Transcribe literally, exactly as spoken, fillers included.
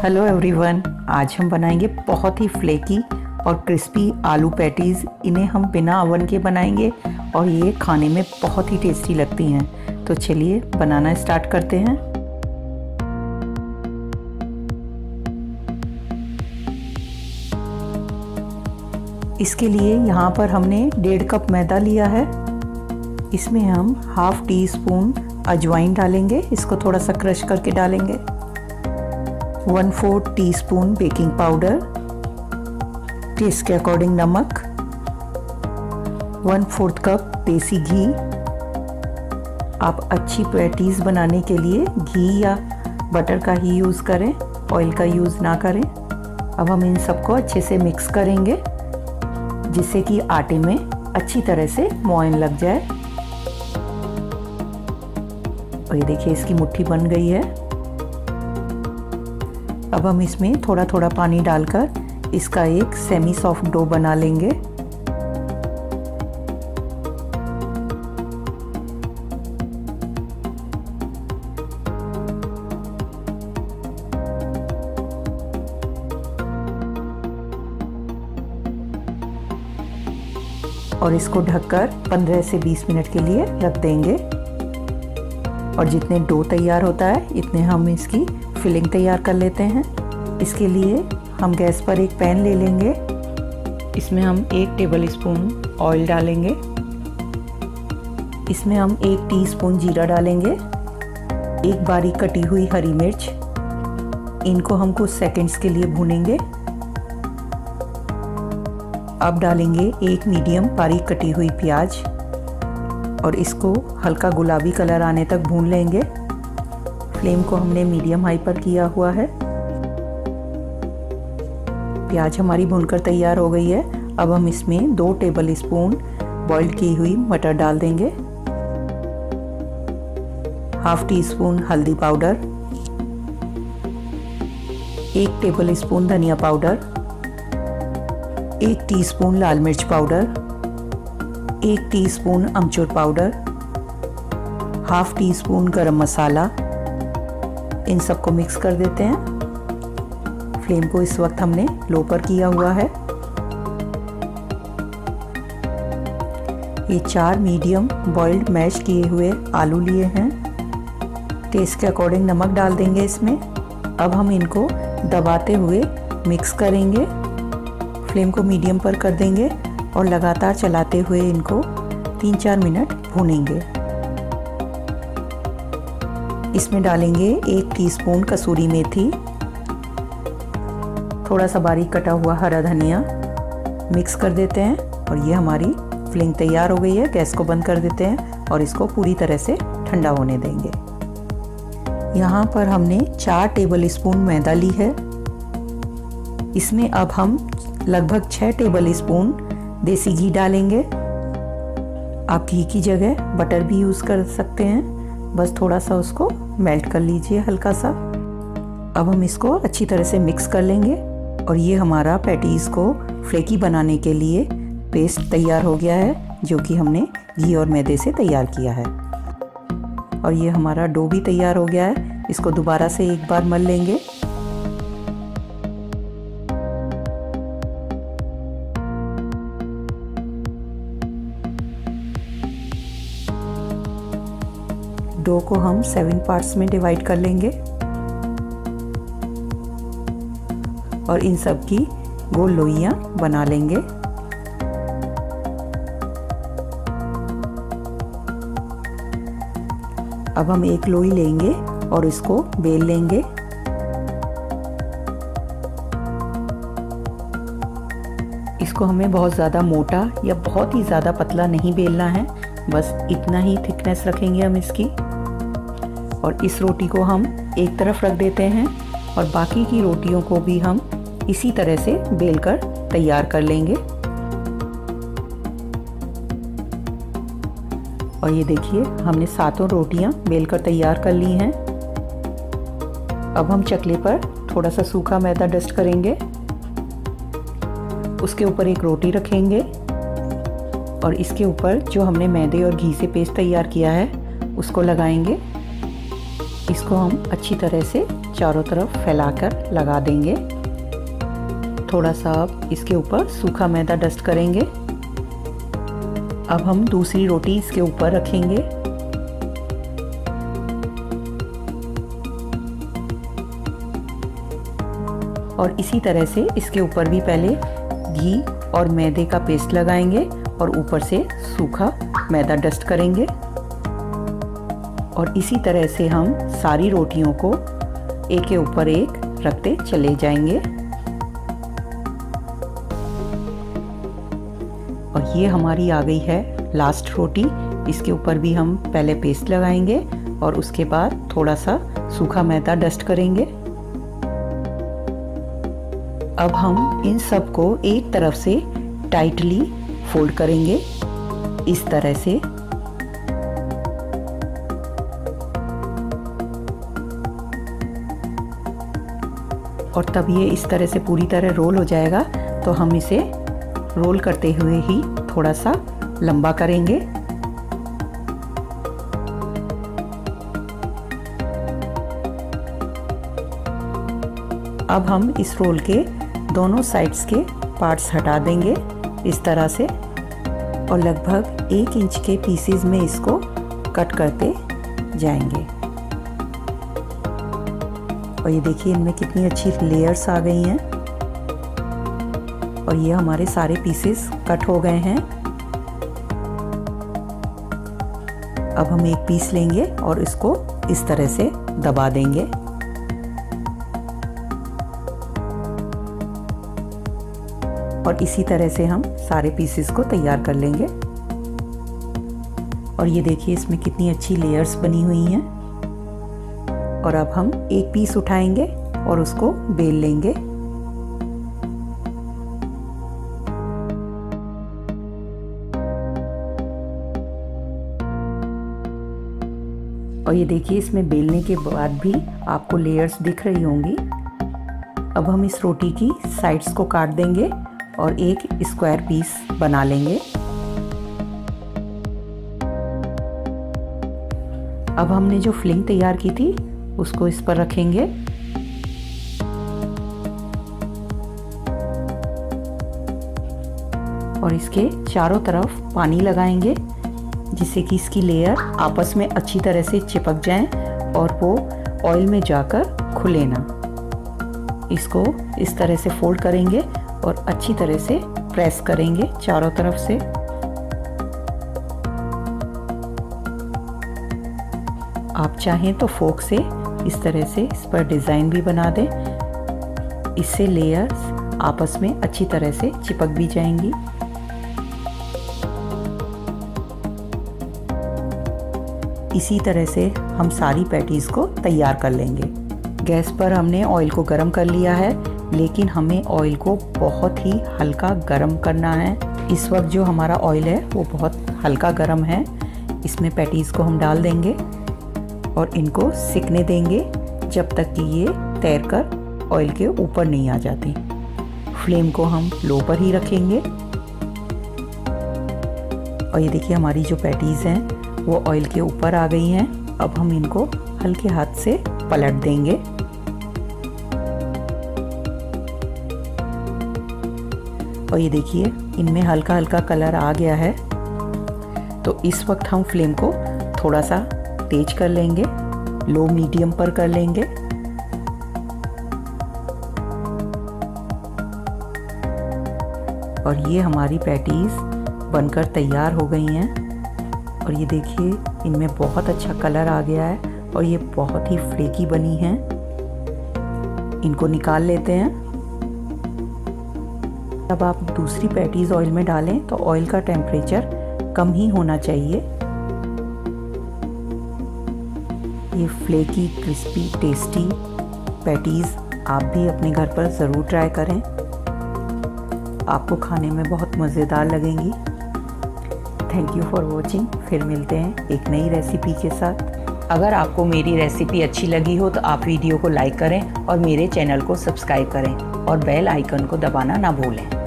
Hello everyone, आज हम बनाएंगे बहुत ही फ्लेकी और क्रिस्पी आलू पैटीज़। इन्हें हम बिना ओवन के बनाएंगे और ये खाने में बहुत ही टेस्टी लगती हैं। तो चलिए बनाना स्टार्ट करते हैं। इसके लिए यहाँ पर हमने डेढ़ कप मैदा लिया है। इसमें हम हाफ टी स्पून अजवाइन डालेंगे, इसको थोड़ा सा क्रश करके डालेंगे। One fourth teaspoon baking powder, taste के अकॉर्डिंग नमक, वन फोर्थ कप देसी घी। आप अच्छी पैटीज़ बनाने के लिए घी या बटर का ही यूज़ करें, ऑयल का यूज़ ना करें। अब हम इन सबको अच्छे से मिक्स करेंगे जिससे कि आटे में अच्छी तरह से मोयन लग जाए। और ये देखिए इसकी मुट्ठी बन गई है। अब हम इसमें थोड़ा थोड़ा पानी डालकर इसका एक सेमी सॉफ्ट डो बना लेंगे। और इसको ढककर पंद्रह से बीस मिनट के लिए रख देंगे। और जितने डो तैयार होता है इतने हम इसकी फिलिंग तैयार कर लेते हैं। इसके लिए हम गैस पर एक पैन ले लेंगे। इसमें हम एक टेबल स्पून ऑयल डालेंगे। इसमें हम एक टीस्पून जीरा डालेंगे, एक बारीक कटी हुई हरी मिर्च। इनको हम कुछ सेकंड्स के लिए भूनेंगे। अब डालेंगे एक मीडियम बारीक कटी हुई प्याज और इसको हल्का गुलाबी कलर आने तक भून लेंगे। फ्लेम को हमने मीडियम हाई पर किया हुआ है। प्याज हमारी भूनकर तैयार हो गई है। अब हम इसमें दो टेबल स्पून बॉइल की हुई मटर डाल देंगे, हाफ टी स्पून हल्दी पाउडर, एक टेबल स्पून धनिया पाउडर, एक टीस्पून लाल मिर्च पाउडर, एक टीस्पून अमचूर पाउडर, हाफ टी स्पून गरम मसाला। इन सबको मिक्स कर देते हैं। फ्लेम को इस वक्त हमने लो पर किया हुआ है। ये चार मीडियम बॉइल्ड मैश किए हुए आलू लिए हैं। टेस्ट के अकॉर्डिंग नमक डाल देंगे इसमें। अब हम इनको दबाते हुए मिक्स करेंगे। फ्लेम को मीडियम पर कर देंगे और लगातार चलाते हुए इनको तीन चार मिनट भूनेंगे। इसमें डालेंगे एक टीस्पून कसूरी मेथी, थोड़ा सा बारीक कटा हुआ हरा धनिया। मिक्स कर देते हैं और ये हमारी फिलिंग तैयार हो गई है। गैस को बंद कर देते हैं और इसको पूरी तरह से ठंडा होने देंगे। यहाँ पर हमने चार टेबल स्पून मैदा ली है। इसमें अब हम लगभग छः टेबल स्पून देसी घी डालेंगे। आप घी की जगह बटर भी यूज़ कर सकते हैं। बस थोड़ा सा उसको मेल्ट कर लीजिए हल्का सा। अब हम इसको अच्छी तरह से मिक्स कर लेंगे और ये हमारा पैटीज़ को फ्लेकी बनाने के लिए पेस्ट तैयार हो गया है, जो कि हमने घी और मैदे से तैयार किया है। और ये हमारा डो भी तैयार हो गया है। इसको दोबारा से एक बार मल लेंगे। डो को हम सेवन पार्ट्स में डिवाइड कर लेंगे और इन सब की गोल लोइयां बना लेंगे। अब हम एक लोई लेंगे और इसको बेल लेंगे। इसको हमें बहुत ज़्यादा मोटा या बहुत ही ज़्यादा पतला नहीं बेलना है, बस इतना ही थिकनेस रखेंगे हम इसकी। और इस रोटी को हम एक तरफ रख देते हैं और बाकी की रोटियों को भी हम इसी तरह से बेलकर तैयार कर लेंगे। और ये देखिए हमने सातों रोटियां बेलकर तैयार कर ली हैं। अब हम चकले पर थोड़ा सा सूखा मैदा डस्ट करेंगे, उसके ऊपर एक रोटी रखेंगे और इसके ऊपर जो हमने मैदे और घी से पेस्ट तैयार किया है उसको लगाएंगे। इसको हम अच्छी तरह से चारों तरफ फैलाकर लगा देंगे। थोड़ा सा अब इसके ऊपर सूखा मैदा डस्ट करेंगे। अब हम दूसरी रोटी इसके ऊपर रखेंगे। और इसी तरह से इसके ऊपर भी पहले घी और मैदे का पेस्ट लगाएंगे और ऊपर से सूखा मैदा डस्ट करेंगे। और इसी तरह से हम सारी रोटियों को एक के ऊपर एक रखते चले जाएंगे। और ये हमारी आ गई है लास्ट रोटी। इसके ऊपर भी हम पहले पेस्ट लगाएंगे और उसके बाद थोड़ा सा सूखा मैदा डस्ट करेंगे। अब हम इन सब को एक तरफ से टाइटली फोल्ड करेंगे इस तरह से। और तब ये इस तरह से पूरी तरह रोल हो जाएगा तो हम इसे रोल करते हुए ही थोड़ा सा लंबा करेंगे। अब हम इस रोल के दोनों साइड्स के पार्ट्स हटा देंगे इस तरह से और लगभग एक इंच के पीसेस में इसको कट करते जाएंगे। और ये देखिए इनमें कितनी अच्छी लेयर्स आ गई हैं और ये हमारे सारे पीसेस कट हो गए हैं। अब हम एक पीस लेंगे और इसको इस तरह से दबा देंगे। और इसी तरह से हम सारे पीसेस को तैयार कर लेंगे। और ये देखिए इसमें कितनी अच्छी लेयर्स बनी हुई हैं। और अब हम एक पीस उठाएंगे और उसको बेल लेंगे। और ये देखिए इसमें बेलने के बाद भी आपको लेयर्स दिख रही होंगी। अब हम इस रोटी की साइड्स को काट देंगे और एक स्क्वायर पीस बना लेंगे। अब हमने जो फिलिंग तैयार की थी उसको इस पर रखेंगे। और इसके चारों तरफ पानी लगाएंगे जिससे कि इसकी लेयर आपस में अच्छी तरह से चिपक जाएं और वो ऑयल में जाकर खुले ना। इसको इस तरह से फोल्ड करेंगे और अच्छी तरह से प्रेस करेंगे चारों तरफ से। आप चाहें तो फोक से इस तरह से इस पर डिज़ाइन भी बना दें। इससे लेयर्स आपस में अच्छी तरह से चिपक भी जाएंगी। इसी तरह से हम सारी पैटीज़ को तैयार कर लेंगे। गैस पर हमने ऑयल को गरम कर लिया है, लेकिन हमें ऑयल को बहुत ही हल्का गरम करना है। इस वक्त जो हमारा ऑयल है वो बहुत हल्का गरम है। इसमें पैटीज़ को हम डाल देंगे और इनको सिकने देंगे जब तक कि ये तैरकर ऑयल के ऊपर नहीं आ जाती। फ्लेम को हम लो पर ही रखेंगे। और ये देखिए हमारी जो पैटीज़ हैं वो ऑयल के ऊपर आ गई हैं। अब हम इनको हल्के हाथ से पलट देंगे। और ये देखिए इनमें हल्का हल्का कलर आ गया है। तो इस वक्त हम फ्लेम को थोड़ा सा तेज कर लेंगे, लो मीडियम पर कर लेंगे। और ये हमारी पैटीज़ बनकर तैयार हो गई हैं। और ये देखिए इनमें बहुत अच्छा कलर आ गया है और ये बहुत ही फ्लेकी बनी हैं। इनको निकाल लेते हैं। जब आप दूसरी पैटीज़ ऑयल में डालें तो ऑयल का टेम्परेचर कम ही होना चाहिए। ये फ्लेकी क्रिस्पी टेस्टी पैटीज़ आप भी अपने घर पर ज़रूर ट्राई करें। आपको खाने में बहुत मज़ेदार लगेंगी। Thank you for watching. फिर मिलते हैं एक नई रेसिपी के साथ। अगर आपको मेरी रेसिपी अच्छी लगी हो तो आप वीडियो को लाइक करें और मेरे चैनल को सब्सक्राइब करें और बेल आइकन को दबाना ना भूलें।